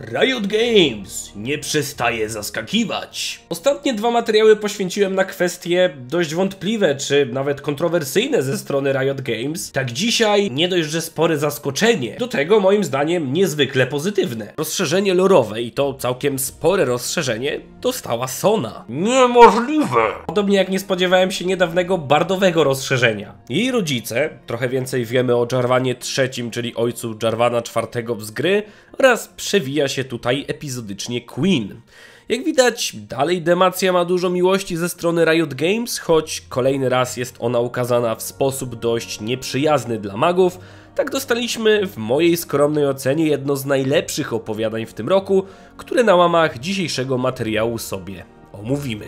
Riot Games nie przestaje zaskakiwać. Ostatnie dwa materiały poświęciłem na kwestie dość wątpliwe, czy nawet kontrowersyjne ze strony Riot Games. Tak dzisiaj nie dość, że spore zaskoczenie, do tego moim zdaniem niezwykle pozytywne. Rozszerzenie lorowe i to całkiem spore rozszerzenie dostała Sona. Niemożliwe! Podobnie jak nie spodziewałem się niedawnego bardowego rozszerzenia. Jej rodzice, trochę więcej wiemy o Jarvanie III, czyli ojcu Jarvana IV z gry, oraz przewija się tutaj epizodycznie Queen. Jak widać, dalej Demacia ma dużo miłości ze strony Riot Games, choć kolejny raz jest ona ukazana w sposób dość nieprzyjazny dla magów. Tak dostaliśmy w mojej skromnej ocenie jedno z najlepszych opowiadań w tym roku, które na łamach dzisiejszego materiału sobie omówimy.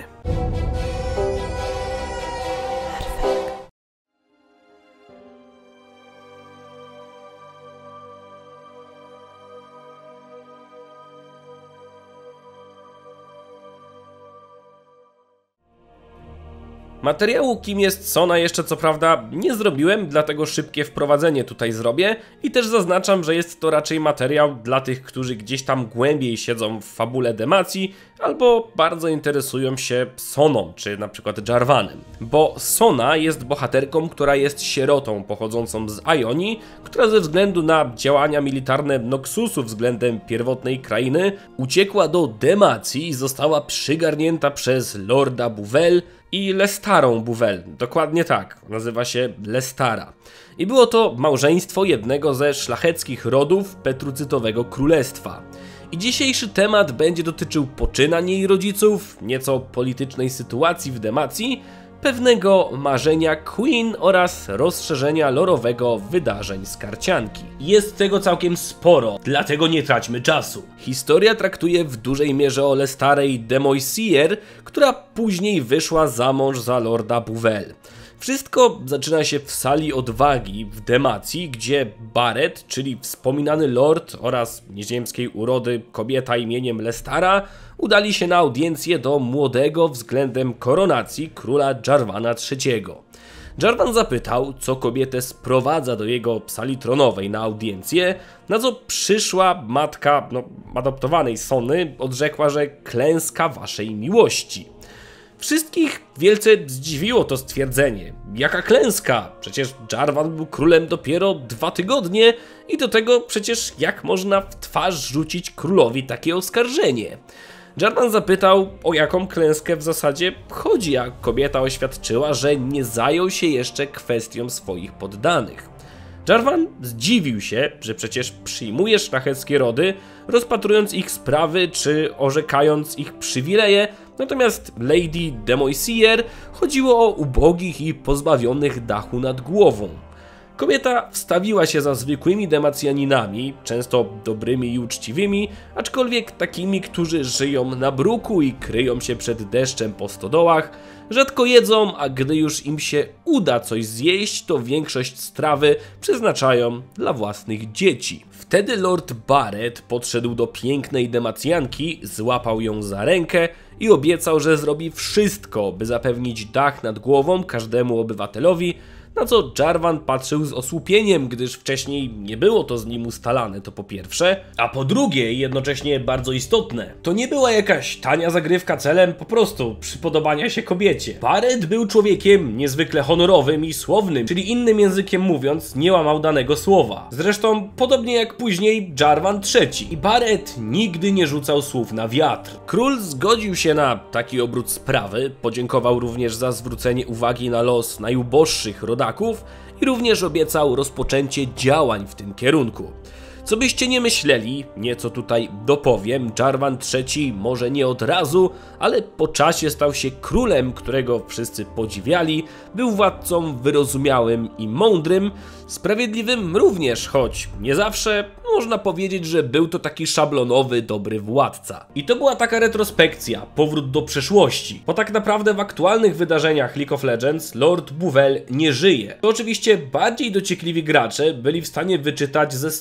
Materiału kim jest Sona jeszcze co prawda nie zrobiłem, dlatego szybkie wprowadzenie tutaj zrobię i też zaznaczam, że jest to raczej materiał dla tych, którzy gdzieś tam głębiej siedzą w fabule Demacji albo bardzo interesują się Soną, czy na przykład Jarvanem. Bo Sona jest bohaterką, która jest sierotą pochodzącą z Ionii, która ze względu na działania militarne Noxusu względem pierwotnej krainy uciekła do Demacji i została przygarnięta przez Lorda Buvelle i Lestarą Buvelle, dokładnie tak, nazywa się Lestara. I było to małżeństwo jednego ze szlacheckich rodów Petrucytowego Królestwa. I dzisiejszy temat będzie dotyczył poczynań jej rodziców, nieco politycznej sytuacji w Demacji, pewnego marzenia Queen oraz rozszerzenia lorowego wydarzeń z karcianki. Jest tego całkiem sporo, dlatego nie traćmy czasu. Historia traktuje w dużej mierze o Lestarę i Demoisir, która później wyszła za mąż za Lorda Buvelle. Wszystko zaczyna się w sali odwagi w Demacji, gdzie Barret, czyli wspominany lord oraz nieziemskiej urody kobieta imieniem Lestara, udali się na audiencję do młodego względem koronacji króla Jarvana III. Jarvan zapytał, co kobietę sprowadza do jego sali tronowej na audiencję, na co przyszła matka adoptowanej Sony odrzekła, że klęska waszej miłości. Wszystkich wielce zdziwiło to stwierdzenie. Jaka klęska? Przecież Jarvan był królem dopiero 2 tygodnie i do tego przecież jak można w twarz rzucić królowi takie oskarżenie? Jarvan zapytał, o jaką klęskę w zasadzie chodzi, a kobieta oświadczyła, że nie zajął się jeszcze kwestią swoich poddanych. Jarvan zdziwił się, że przecież przyjmuje szlacheckie rody, rozpatrując ich sprawy czy orzekając ich przywileje, natomiast Lady Demoisir chodziło o ubogich i pozbawionych dachu nad głową. Kobieta wstawiła się za zwykłymi Demacjaninami, często dobrymi i uczciwymi, aczkolwiek takimi, którzy żyją na bruku i kryją się przed deszczem po stodołach, rzadko jedzą, a gdy już im się uda coś zjeść, to większość strawy przeznaczają dla własnych dzieci. Wtedy Lord Barret podszedł do pięknej Demacjanki, złapał ją za rękę i obiecał, że zrobi wszystko, by zapewnić dach nad głową każdemu obywatelowi, na co Jarvan patrzył z osłupieniem, gdyż wcześniej nie było to z nim ustalane, to po pierwsze, a po drugie, jednocześnie bardzo istotne, to nie była jakaś tania zagrywka celem po prostu przypodobania się kobiecie. Barret był człowiekiem niezwykle honorowym i słownym, czyli innym językiem mówiąc, nie łamał danego słowa. Zresztą podobnie jak później Jarvan III. I Barret nigdy nie rzucał słów na wiatr. Król zgodził się na taki obrót sprawy, podziękował również za zwrócenie uwagi na los najuboższych rodaków i również obiecał rozpoczęcie działań w tym kierunku. Co byście nie myśleli, nieco tutaj dopowiem, Jarvan III może nie od razu, ale po czasie stał się królem, którego wszyscy podziwiali, był władcą wyrozumiałym i mądrym, sprawiedliwym również, choć nie zawsze można powiedzieć, że był to taki szablonowy, dobry władca. I to była taka retrospekcja, powrót do przeszłości, bo tak naprawdę w aktualnych wydarzeniach League of Legends Lord Buvelle nie żyje. To oczywiście bardziej dociekliwi gracze byli w stanie wyczytać ze scenek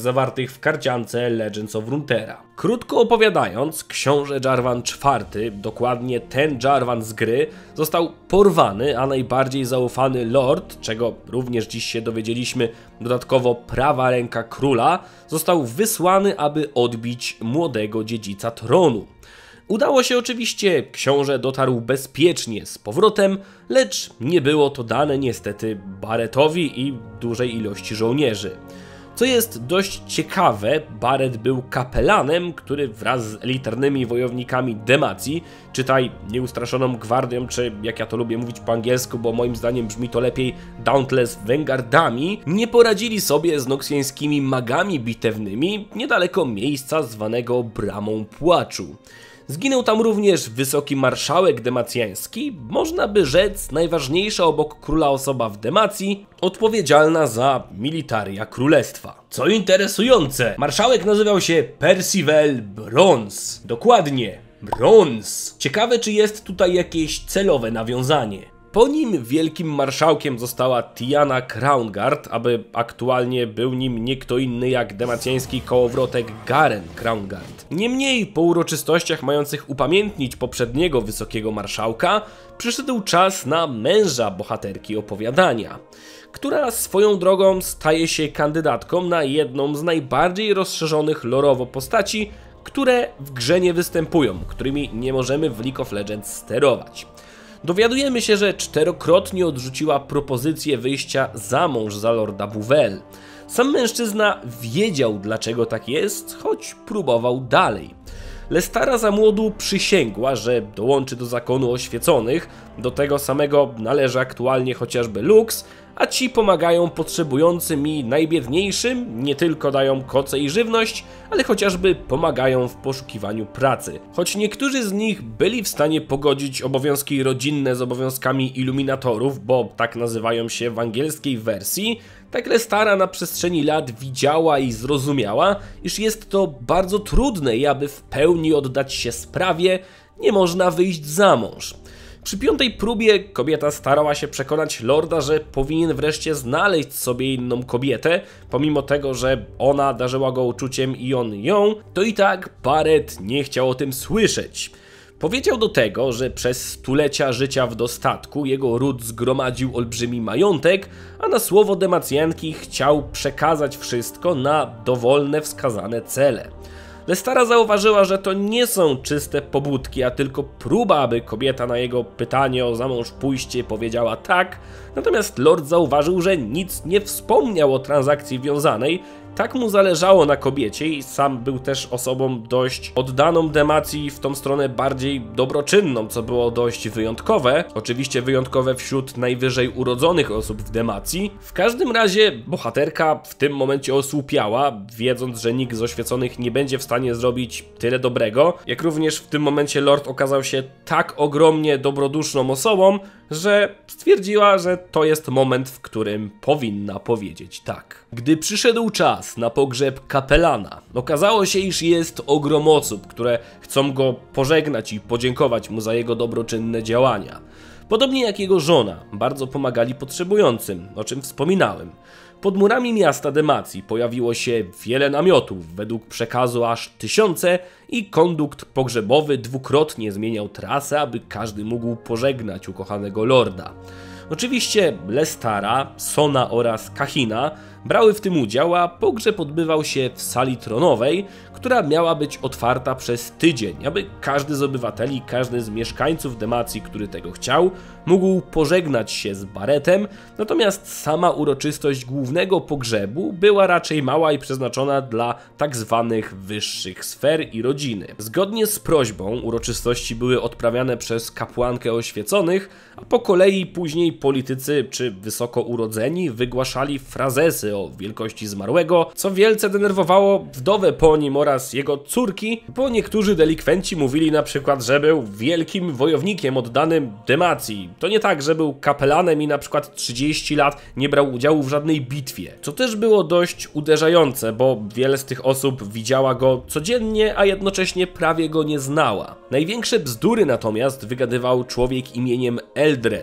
zawartych w karciance Legends of Runeterra. Krótko opowiadając, książę Jarvan IV, dokładnie ten Jarvan z gry, został porwany, a najbardziej zaufany lord, czego również dziś się dowiedzieliśmy, dodatkowo prawa ręka króla, został wysłany, aby odbić młodego dziedzica tronu. Udało się oczywiście, książę dotarł bezpiecznie z powrotem, lecz nie było to dane niestety Barrettowi i dużej ilości żołnierzy. Co jest dość ciekawe, Barrett był kapelanem, który wraz z elitarnymi wojownikami Demacji, czytaj Nieustraszoną Gwardią, czy jak ja to lubię mówić po angielsku, bo moim zdaniem brzmi to lepiej Dauntless Vanguardami, nie poradzili sobie z noksjańskimi magami bitewnymi niedaleko miejsca zwanego Bramą Płaczu. Zginął tam również wysoki marszałek demacjański, można by rzec najważniejsza obok króla osoba w Demacji, odpowiedzialna za militaria królestwa. Co interesujące, marszałek nazywał się Percival Bronze. Dokładnie, Bronze. Ciekawe, czy jest tutaj jakieś celowe nawiązanie. Po nim wielkim marszałkiem została Tiana Crownguard, aby aktualnie był nim nie kto inny jak demacjański kołowrotek Garen Crownguard. Niemniej po uroczystościach mających upamiętnić poprzedniego wysokiego marszałka, przyszedł czas na męża bohaterki opowiadania, która swoją drogą staje się kandydatką na jedną z najbardziej rozszerzonych lorowo postaci, które w grze nie występują, którymi nie możemy w League of Legends sterować. Dowiadujemy się, że czterokrotnie odrzuciła propozycję wyjścia za mąż za Lorda Bouvel. Sam mężczyzna wiedział, dlaczego tak jest, choć próbował dalej. Lestara za młodu przysięgła, że dołączy do zakonu oświeconych, do tego samego należy aktualnie chociażby Lux, a ci pomagają potrzebującym i najbiedniejszym, nie tylko dają koce i żywność, ale chociażby pomagają w poszukiwaniu pracy. Choć niektórzy z nich byli w stanie pogodzić obowiązki rodzinne z obowiązkami iluminatorów, bo tak nazywają się w angielskiej wersji, tak Lestara na przestrzeni lat widziała i zrozumiała, iż jest to bardzo trudne i aby w pełni oddać się sprawie, nie można wyjść za mąż. Przy piątej próbie kobieta starała się przekonać lorda, że powinien wreszcie znaleźć sobie inną kobietę, pomimo tego, że ona darzyła go uczuciem i on ją, to i tak Barrett nie chciał o tym słyszeć. Powiedział do tego, że przez stulecia życia w dostatku jego ród zgromadził olbrzymi majątek, a na słowo demacjanki chciał przekazać wszystko na dowolne wskazane cele. Lestara zauważyła, że to nie są czyste pobudki, a tylko próba, aby kobieta na jego pytanie o zamąż pójście powiedziała tak, natomiast lord zauważył, że nic nie wspomniał o transakcji wiązanej. Tak mu zależało na kobiecie i sam był też osobą dość oddaną Demacji w tą stronę bardziej dobroczynną, co było dość wyjątkowe. Oczywiście wyjątkowe wśród najwyżej urodzonych osób w Demacji. W każdym razie bohaterka w tym momencie osłupiała, wiedząc, że nikt z oświeconych nie będzie w stanie zrobić tyle dobrego. Jak również w tym momencie lord okazał się tak ogromnie dobroduszną osobą, że stwierdziła, że to jest moment, w którym powinna powiedzieć tak. Gdy przyszedł czas na pogrzeb kapelana, okazało się, iż jest ogrom osób, które chcą go pożegnać i podziękować mu za jego dobroczynne działania. Podobnie jak jego żona, bardzo pomagali potrzebującym, o czym wspominałem. Pod murami miasta Demacji pojawiło się wiele namiotów, według przekazu aż 1000 i kondukt pogrzebowy dwukrotnie zmieniał trasę, aby każdy mógł pożegnać ukochanego lorda. Oczywiście Lestara, Sona oraz Kahina brały w tym udział, a pogrzeb odbywał się w sali tronowej, która miała być otwarta przez tydzień, aby każdy z obywateli, każdy z mieszkańców Demacji, który tego chciał, mógł pożegnać się z Barrettem, natomiast sama uroczystość głównego pogrzebu była raczej mała i przeznaczona dla tak zwanych wyższych sfer i rodziny. Zgodnie z prośbą uroczystości były odprawiane przez kapłankę oświeconych, a po kolei później politycy czy wysoko urodzeni wygłaszali frazesy o wielkości zmarłego, co wielce denerwowało wdowę po nim oraz jego córki, bo niektórzy delikwenci mówili na przykład, że był wielkim wojownikiem oddanym Demacji. To nie tak, że był kapelanem i na przykład 30 lat nie brał udziału w żadnej bitwie. Co też było dość uderzające, bo wiele z tych osób widziała go codziennie, a jednocześnie prawie go nie znała. Największe bzdury natomiast wygadywał człowiek imieniem Eldred,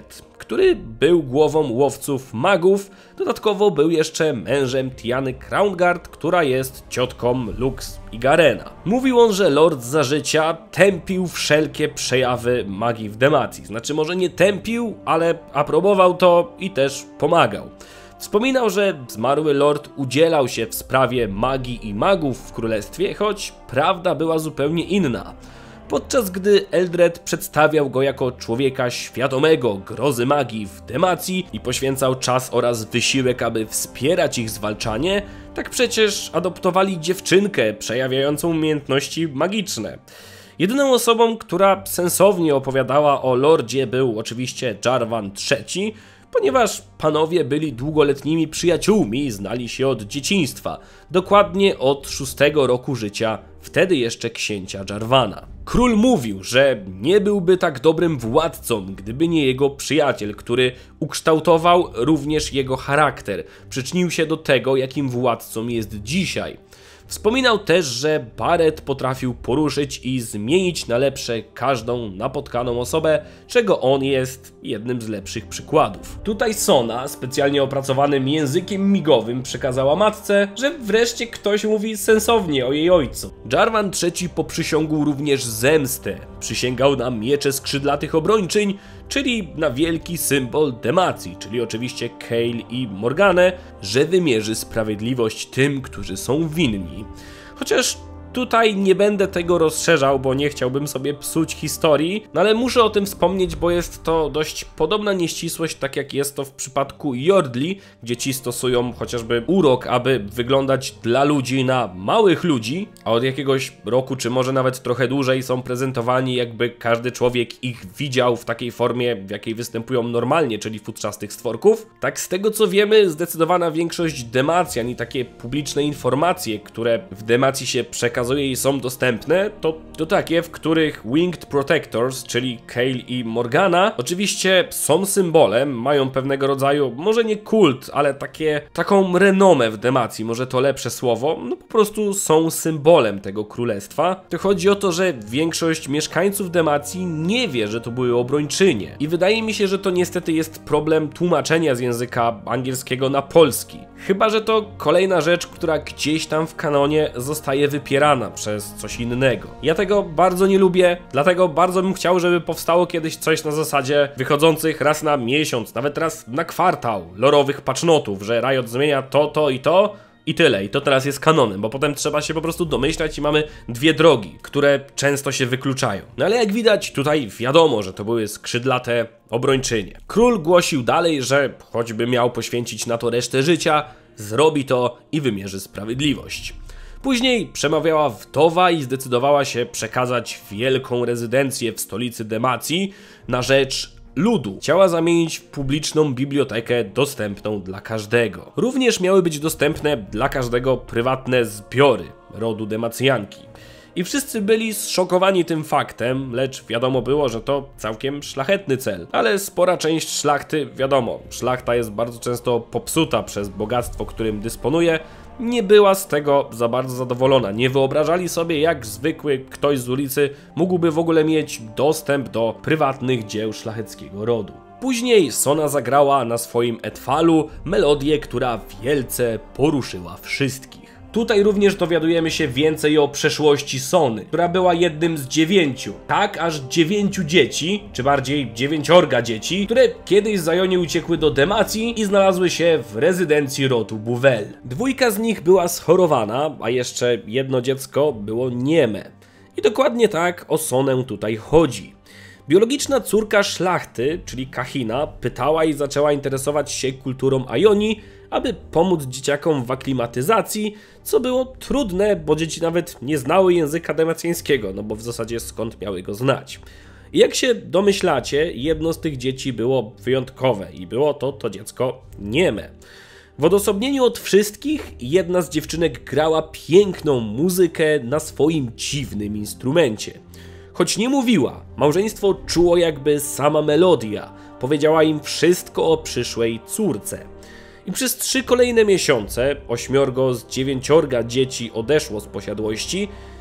który był głową łowców magów. Dodatkowo był jeszcze mężem Tiany Crownguard, która jest ciotką Lux i Garena. Mówił on, że Lord za życia tępił wszelkie przejawy magii w Demacji. Znaczy może nie tępił, ale aprobował to i też pomagał. Wspominał, że zmarły lord udzielał się w sprawie magii i magów w królestwie, choć prawda była zupełnie inna. Podczas gdy Eldred przedstawiał go jako człowieka świadomego grozy magii w Demacji i poświęcał czas oraz wysiłek, aby wspierać ich zwalczanie, tak przecież adoptowali dziewczynkę przejawiającą umiejętności magiczne. Jedyną osobą, która sensownie opowiadała o lordzie, był oczywiście Jarvan III, ponieważ panowie byli długoletnimi przyjaciółmi i znali się od dzieciństwa, dokładnie od 6 roku życia, wtedy jeszcze księcia Jarvana. Król mówił, że nie byłby tak dobrym władcą, gdyby nie jego przyjaciel, który ukształtował również jego charakter, przyczynił się do tego, jakim władcą jest dzisiaj. Wspominał też, że Barret potrafił poruszyć i zmienić na lepsze każdą napotkaną osobę, czego on jest jednym z lepszych przykładów. Tutaj Sona specjalnie opracowanym językiem migowym przekazała matce, że wreszcie ktoś mówi sensownie o jej ojcu. Jarvan III poprzysiągł również zemstę. Przysięgał na miecze skrzydlatych obrończyń, czyli na wielki symbol Demacji, czyli oczywiście Kayle i Morganę, że wymierzy sprawiedliwość tym, którzy są winni. Chociaż tutaj nie będę tego rozszerzał, bo nie chciałbym sobie psuć historii, no ale muszę o tym wspomnieć, bo jest to dość podobna nieścisłość, tak jak jest to w przypadku Yordli, gdzie ci stosują chociażby urok, aby wyglądać dla ludzi na małych ludzi, a od jakiegoś roku, czy może nawet trochę dłużej są prezentowani, jakby każdy człowiek ich widział w takiej formie, w jakiej występują normalnie, czyli futrzastych stworków. Tak z tego co wiemy, zdecydowana większość Demacjan i takie publiczne informacje, które w Demacji się przekazują i są dostępne, to takie, w których Winged Protectors, czyli Kayle i Morgana, oczywiście są symbolem, mają pewnego rodzaju, może nie kult, ale taką renomę w Demacji, może to lepsze słowo, no po prostu są symbolem tego królestwa. To chodzi o to, że większość mieszkańców Demacji nie wie, że to były obrończynie. I wydaje mi się, że to niestety jest problem tłumaczenia z języka angielskiego na polski. Chyba że to kolejna rzecz, która gdzieś tam w kanonie zostaje wypierana przez coś innego. Ja tego bardzo nie lubię, dlatego bardzo bym chciał, żeby powstało kiedyś coś na zasadzie wychodzących raz na miesiąc, nawet raz na kwartał, lorowych patchnotów, że Riot zmienia to i tyle. I to teraz jest kanonem, bo potem trzeba się po prostu domyślać i mamy dwie drogi, które często się wykluczają. No ale jak widać, tutaj wiadomo, że to były skrzydlate obrończynie. Król głosił dalej, że choćby miał poświęcić na to resztę życia, zrobi to i wymierzy sprawiedliwość. Później przemawiała wdowa i zdecydowała się przekazać wielką rezydencję w stolicy Demacji na rzecz ludu. Chciała zamienić w publiczną bibliotekę dostępną dla każdego. Również miały być dostępne dla każdego prywatne zbiory rodu Demacjanki. I wszyscy byli zszokowani tym faktem, lecz wiadomo było, że to całkiem szlachetny cel. Ale spora część szlachty, wiadomo, szlachta jest bardzo często popsuta przez bogactwo, którym dysponuje, nie była z tego za bardzo zadowolona. Nie wyobrażali sobie, jak zwykły ktoś z ulicy mógłby w ogóle mieć dostęp do prywatnych dzieł szlacheckiego rodu. Później Sona zagrała na swoim etwalu melodię, która wielce poruszyła wszystkich. Tutaj również dowiadujemy się więcej o przeszłości Sony, która była jednym z 9, tak aż 9 dzieci, czy bardziej 9 dzieci, które kiedyś z Ionie uciekły do Demacji i znalazły się w rezydencji rodu Buvelle. 2 z nich była schorowana, a jeszcze jedno dziecko było nieme. I dokładnie tak o Sonę tutaj chodzi. Biologiczna córka szlachty, czyli Kahina, pytała i zaczęła interesować się kulturą Ionii, aby pomóc dzieciakom w aklimatyzacji, co było trudne, bo dzieci nawet nie znały języka demacjańskiego, no bo w zasadzie skąd miały go znać. I jak się domyślacie, jedno z tych dzieci było wyjątkowe i było to dziecko nieme. W odosobnieniu od wszystkich, jedna z dziewczynek grała piękną muzykę na swoim dziwnym instrumencie. Choć nie mówiła, małżeństwo czuło, jakby sama melodia powiedziała im wszystko o przyszłej córce. I przez 3 kolejne miesiące 8 z 9 dzieci odeszło z posiadłości,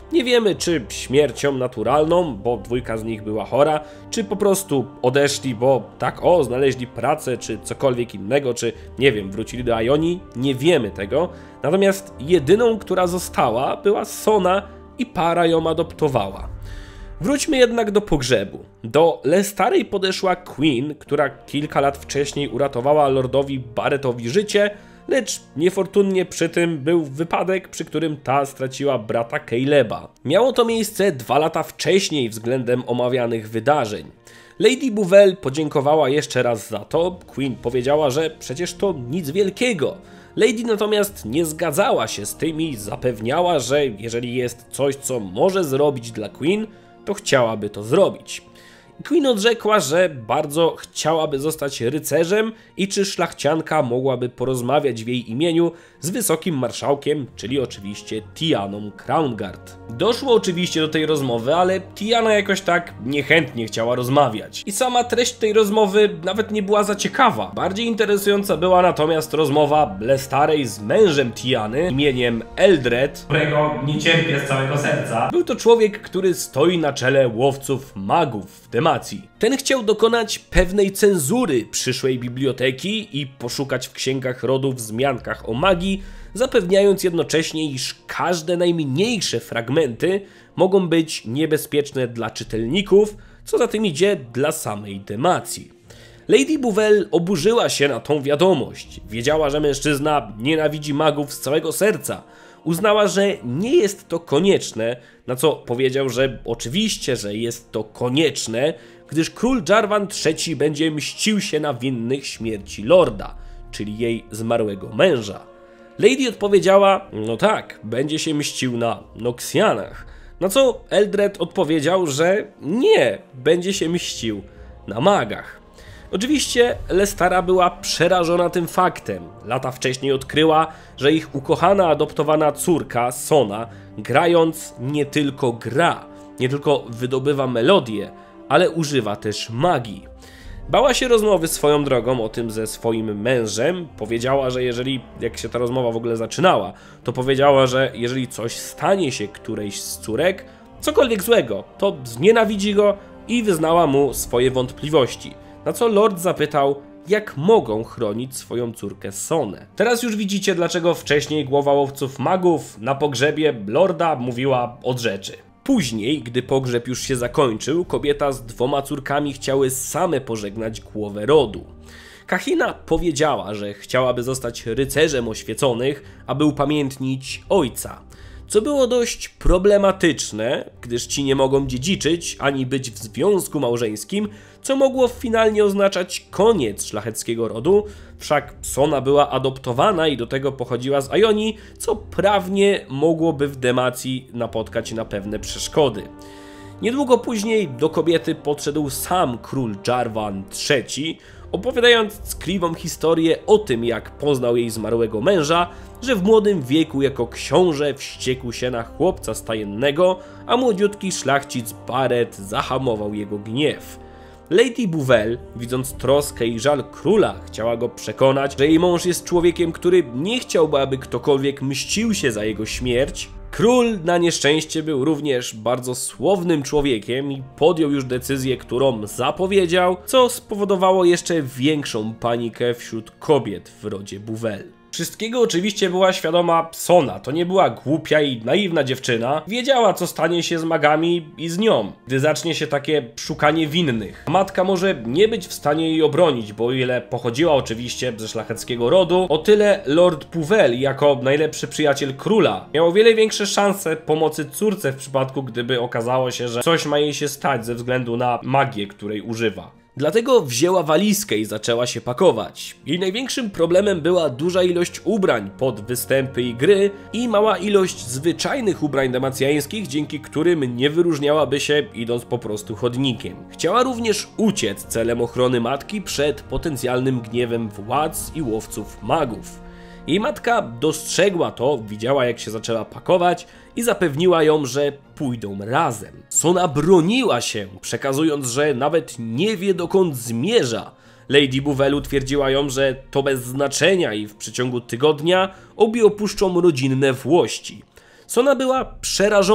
Nie wiemy, czy śmiercią naturalną, bo dwójka z nich była chora, czy po prostu odeszli, bo tak znaleźli pracę, czy cokolwiek innego, czy nie wiem, wrócili do Ionii. Nie wiemy tego. Natomiast jedyną, która została, była Sona i para ją adoptowała. Wróćmy jednak do pogrzebu. Do Lestarej podeszła Queen, która kilka lat wcześniej uratowała lordowi Barrettowi życie, lecz niefortunnie przy tym był wypadek, przy którym ta straciła brata Caleba. Miało to miejsce 2 lata wcześniej względem omawianych wydarzeń. Lady Buvelle podziękowała jeszcze raz za to, Queen powiedziała, że przecież to nic wielkiego. Lady natomiast nie zgadzała się z tym i zapewniała, że jeżeli jest coś, co może zrobić dla Queen, to chciałaby to zrobić. Queen odrzekła, że bardzo chciałaby zostać rycerzem i czy szlachcianka mogłaby porozmawiać w jej imieniu z wysokim marszałkiem, czyli oczywiście Tianą Crownguard. Doszło oczywiście do tej rozmowy, ale Tiana jakoś tak niechętnie chciała rozmawiać. I sama treść tej rozmowy nawet nie była za ciekawa. Bardziej interesująca była natomiast rozmowa Lestarej z mężem Tiany imieniem Eldred, którego nie cierpię z całego serca. Był to człowiek, który stoi na czele łowców magów w Demacji. Ten chciał dokonać pewnej cenzury przyszłej biblioteki i poszukać w księgach rodu w wzmiankach o magii, zapewniając jednocześnie, iż każde najmniejsze fragmenty mogą być niebezpieczne dla czytelników, co za tym idzie dla samej Demacji. Lady Buvelle oburzyła się na tą wiadomość. Wiedziała, że mężczyzna nienawidzi magów z całego serca. Uznała, że nie jest to konieczne, na co powiedział, że oczywiście, że jest to konieczne, gdyż król Jarvan III będzie mścił się na winnych śmierci lorda, czyli jej zmarłego męża. Lady odpowiedziała, no tak, będzie się mścił na Noxianach, na co Eldred odpowiedział, że nie, będzie się mścił na magach. Oczywiście Lestara była przerażona tym faktem. Lata wcześniej odkryła, że ich ukochana adoptowana córka, Sona, grając nie tylko gra, nie tylko wydobywa melodię, ale używa też magii. Bała się rozmowy swoją drogą o tym ze swoim mężem. Powiedziała, że jak się ta rozmowa w ogóle zaczynała, to powiedziała, że jeżeli coś stanie się którejś z córek, cokolwiek złego, to znienawidzi go i wyznała mu swoje wątpliwości. Na co lord zapytał, jak mogą chronić swoją córkę Sonę. Teraz już widzicie, dlaczego wcześniej głowa łowców magów na pogrzebie lorda mówiła od rzeczy. Później, gdy pogrzeb już się zakończył, kobieta z 2 córkami chciały same pożegnać głowę rodu. Kahina powiedziała, że chciałaby zostać rycerzem oświeconych, aby upamiętnić ojca. Co było dość problematyczne, gdyż ci nie mogą dziedziczyć ani być w związku małżeńskim, co mogło finalnie oznaczać koniec szlacheckiego rodu, wszak Sona była adoptowana i do tego pochodziła z Ionii, co prawnie mogłoby w Demacji napotkać na pewne przeszkody. Niedługo później do kobiety podszedł sam król Jarvan III, opowiadając ckliwą historię o tym, jak poznał jej zmarłego męża, że w młodym wieku jako książę wściekł się na chłopca stajennego, a młodziutki szlachcic Barrett zahamował jego gniew. Lady Buvelle, widząc troskę i żal króla, chciała go przekonać, że jej mąż jest człowiekiem, który nie chciałby, aby ktokolwiek mścił się za jego śmierć. Król na nieszczęście był również bardzo słownym człowiekiem i podjął już decyzję, którą zapowiedział, co spowodowało jeszcze większą panikę wśród kobiet w rodzie Buvelle. Wszystkiego oczywiście była świadoma Sona, to nie była głupia i naiwna dziewczyna, wiedziała, co stanie się z magami i z nią, gdy zacznie się takie szukanie winnych. Matka może nie być w stanie jej obronić, bo o ile pochodziła oczywiście ze szlacheckiego rodu, o tyle Lord Buvelle jako najlepszy przyjaciel króla miał o wiele większe szanse pomocy córce w przypadku, gdyby okazało się, że coś ma jej się stać ze względu na magię, której używa. Dlatego wzięła walizkę i zaczęła się pakować. Jej największym problemem była duża ilość ubrań pod występy i gry i mała ilość zwyczajnych ubrań demacjańskich, dzięki którym nie wyróżniałaby się idąc po prostu chodnikiem. Chciała również uciec celem ochrony matki przed potencjalnym gniewem władz i łowców magów. Jej matka dostrzegła to, widziała jak się zaczęła pakować i zapewniła ją, że pójdą razem. Sona broniła się, przekazując, że nawet nie wie dokąd zmierza. Lady Buvelle twierdziła ją, że to bez znaczenia i w przeciągu tygodnia obie opuszczą rodzinne włości. Sona była przerażona.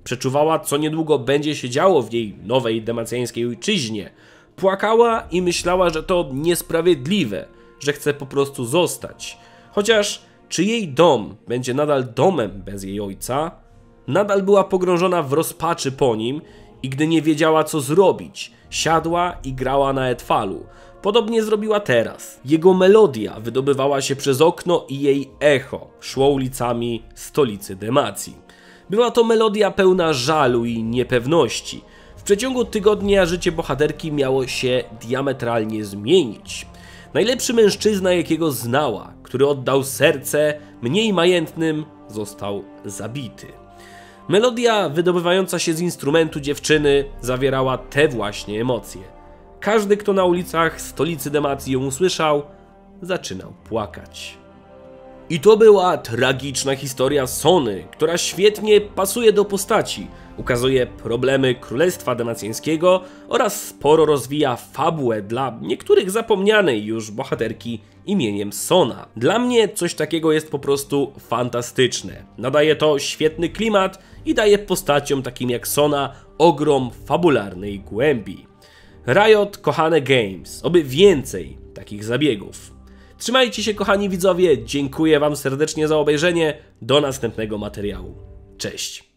Przeczuwała, co niedługo będzie się działo w jej nowej demacjańskiej ojczyźnie. Płakała i myślała, że to niesprawiedliwe, że chce po prostu zostać. Chociaż czy jej dom będzie nadal domem bez jej ojca? Nadal była pogrążona w rozpaczy po nim i gdy nie wiedziała, co zrobić, siadła i grała na etwalu. Podobnie zrobiła teraz. Jego melodia wydobywała się przez okno i jej echo szło ulicami stolicy Demacji. Była to melodia pełna żalu i niepewności. W przeciągu tygodnia życie bohaterki miało się diametralnie zmienić. Najlepszy mężczyzna, jakiego znała, który oddał serce mniej majętnym, został zabity. Melodia wydobywająca się z instrumentu dziewczyny zawierała te właśnie emocje. Każdy, kto na ulicach stolicy Demacji ją usłyszał, zaczynał płakać. I to była tragiczna historia Sony, która świetnie pasuje do postaci, ukazuje problemy Królestwa Demacjańskiego oraz sporo rozwija fabułę dla niektórych zapomnianej już bohaterki imieniem Sona. Dla mnie coś takiego jest po prostu fantastyczne. Nadaje to świetny klimat i daje postaciom takim jak Sona ogrom fabularnej głębi. Riot, kochane Games, oby więcej takich zabiegów. Trzymajcie się, kochani widzowie, dziękuję wam serdecznie za obejrzenie, do następnego materiału. Cześć!